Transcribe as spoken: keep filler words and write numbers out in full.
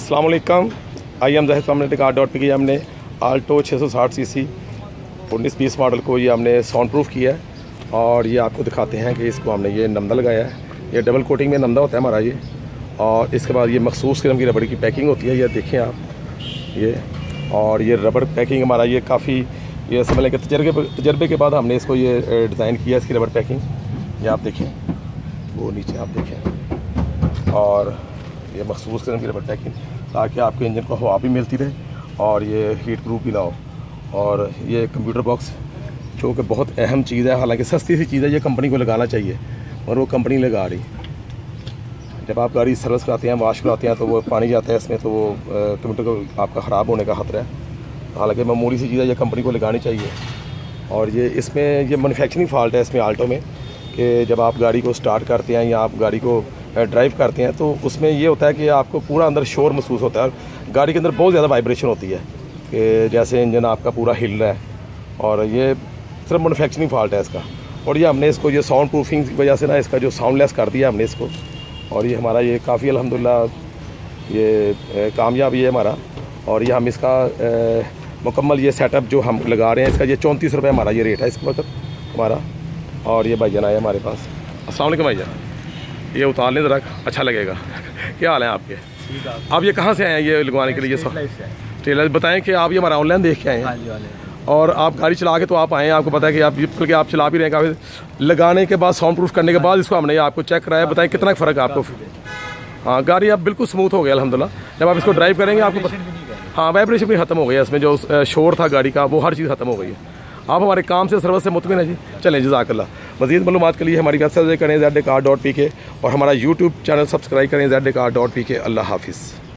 अस्सलाम वालेकुम। I am Zahid community car dot P K हमने आल्टो छः सौ साठ सी सी उन्नीस बीस मॉडल को ये हमने साउंड प्रूफ किया है और ये आपको दिखाते हैं कि इसको हमने ये नमदा लगाया है। ये डबल कोटिंग में नमदा होता है हमारा ये, और इसके बाद ये मखसूस किस्म की रबड़ की पैकिंग होती है। ये देखें आप ये, और ये रबड़ पैकिंग हमारा ये काफ़ी ये समझ लें कि तजर्बे तजर्बे के बाद हमने इसको ये डिज़ाइन किया इसकी रबड़ पैकिंग। ये आप देखें, वो नीचे आप देखें, और ये मखसूस किस्म की रबड़ पैकिंग ताकि आपके इंजन को हवा भी मिलती रहे और ये हीट प्रूफ भी ना हो। और ये कंप्यूटर बॉक्स जो कि बहुत अहम चीज़ है, हालांकि सस्ती सी चीज़ है, ये कंपनी को लगाना चाहिए और वो कंपनी लगा रही। जब आप गाड़ी सर्विस कराते हैं, वाश कराते हैं, तो वो पानी जाता है इसमें, तो वो कंप्यूटर को आपका ख़राब होने का खतरा है। हालांकि मामूली सी चीज़ है, ये कंपनी को लगानी चाहिए। और ये इसमें ये मैन्युफैक्चरिंग फॉल्ट है इसमें आल्टो में कि जब आप गाड़ी को स्टार्ट करते हैं या आप गाड़ी को ड्राइव करते हैं तो उसमें ये होता है कि आपको पूरा अंदर शोर महसूस होता है और गाड़ी के अंदर बहुत ज़्यादा वाइब्रेशन होती है कि जैसे इंजन आपका पूरा हिल रहा है, और ये सिर्फ मैन्युफैक्चरिंग फॉल्ट है इसका। और ये हमने इसको ये साउंड प्रूफिंग की वजह से ना इसका जो साउंडलेस कर दिया हमने इसको, और ये हमारा ये काफ़ी अल्हम्दुलिल्लाह ये कामयाबी है हमारा। और ये हम इसका ए, मुकम्मल ये सेटअप जो हम लगा रहे हैं, इसका ये चौंतीस रुपये हमारा ये रेट है इस वक्त हमारा। और ये भाईजान आए हमारे पास। अस्सलाम वालेकुम भाईजान, ये उतार लें ज़रा, अच्छा लगेगा। क्या हाल है आपके? आप ये कहाँ से आए हैं ये लगवाने के लिए? टेलर बताएं कि आप ये हमारा ऑनलाइन देख के आए हैं और आप गाड़ी चला के तो आप आए हैं, आपको पता है कि आप बल्कि आप चला भी रहे हैं काफ़ी। लगाने के बाद साउंड प्रूफ करने के बाद इसको हमने आपको चेक कराया, बताएं कितना फ़र्क है आपको? हाँ, गाड़ी अब बिल्कुल स्मूथ हो गया अल्हम्दुलिल्लाह। जब आप इसको ड्राइव करेंगे आपको, हाँ, वाइब्रेशन भी ख़त्म हो गया, इसमें जो शोर था गाड़ी का वो हर चीज़ ख़त्म हो गई है। आप हमारे काम से सर्विस से मुतमिन है जी। चलें, जज़ाकल्लाह। मज़ीद मालूमात के लिए हमारी वेबसाइट विज़िट करें Z A car dot P K, और हमारा यूट्यूब चैनल सब्सक्राइब करें Z A car dot P K. अल्लाह हाफिज़।